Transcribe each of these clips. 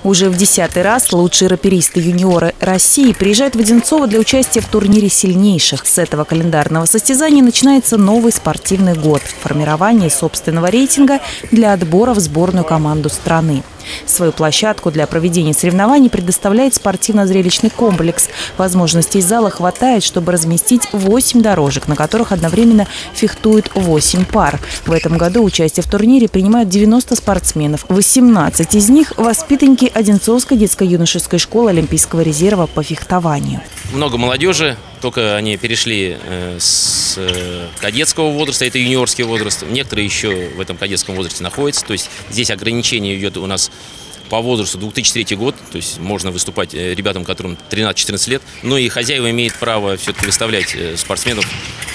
Уже в 10-й раз лучшие раперисты-юниоры России приезжают в Одинцово для участия в турнире сильнейших. С этого календарного состязания начинается новый спортивный год – формирование собственного рейтинга для отбора в сборную команду страны. Свою площадку для проведения соревнований предоставляет спортивно-зрелищный комплекс. Возможностей зала хватает, чтобы разместить 8 дорожек, на которых одновременно фехтуют 8 пар. В этом году участие в турнире принимают 90 спортсменов. 18 из них – воспитанники Одинцовской детско-юношеской школы Олимпийского резерва по фехтованию. Много молодежи, только они перешли с кадетского возраста, это юниорский возраст. Некоторые еще в этом кадетском возрасте находятся. То есть здесь ограничение идет у нас по возрасту 2003 год. То есть можно выступать ребятам, которым 13-14 лет. Но и хозяева имеют право все-таки выставлять спортсменов.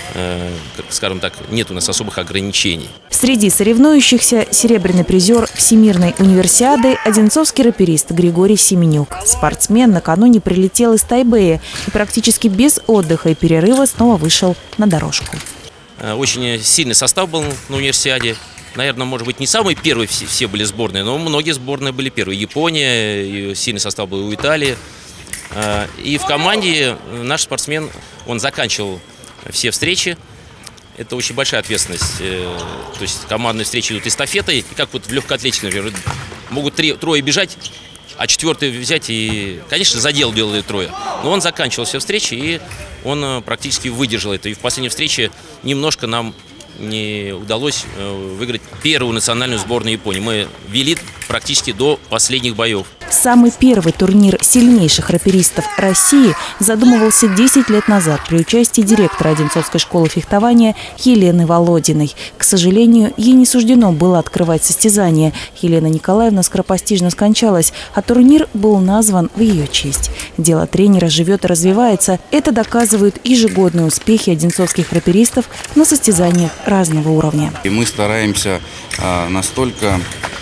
Скажем так, нет у нас особых ограничений. Среди соревнующихся серебряный призер Всемирной универсиады одинцовский раперист Григорий Семенюк. Спортсмен накануне прилетел из Тайбэя и практически без отдыха и перерыва снова вышел на дорожку. Очень сильный состав был на универсиаде. Наверное, может быть, не самый первый все были сборные, но многие сборные были первые. Япония, сильный состав был у Италии. И в команде наш спортсмен, он заканчивал все встречи. Это очень большая ответственность. То есть командные встречи идут эстафетой. И как вот в легкой атлетике, например, могут трое бежать, а четвертый взять и, конечно, задел делали трое. Но он заканчивал все встречи, и он практически выдержал это. И в последней встрече немножко нам не удалось выиграть первую национальную сборную Японии. Мы вели практически до последних боев. Самый первый турнир сильнейших раперистов России задумывался 10 лет назад при участии директора Одинцовской школы фехтования Елены Володиной. К сожалению, ей не суждено было открывать состязание. Елена Николаевна скоропостижно скончалась, а турнир был назван в ее честь. Дело тренера живет и развивается. Это доказывают ежегодные успехи одинцовских раперистов на состязаниях разного уровня. И мы стараемся настолько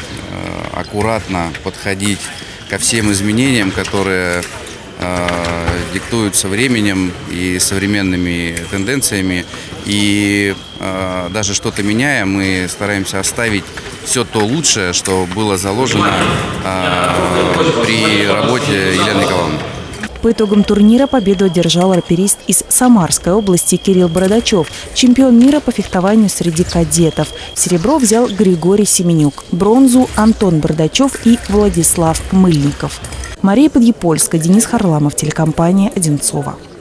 аккуратно подходить ко всем изменениям, которые диктуются временем и современными тенденциями. И даже что-то меняя, мы стараемся оставить все то лучшее, что было заложено при работе Елены Николаевны. По итогам турнира победу одержал раперист из Самарской области Кирилл Бородачев, чемпион мира по фехтованию среди кадетов. Серебро взял Григорий Семенюк, бронзу Антон Бородачев и Владислав Мыльников. Мария Подъепольская, Денис Харламов, телекомпания «Одинцово».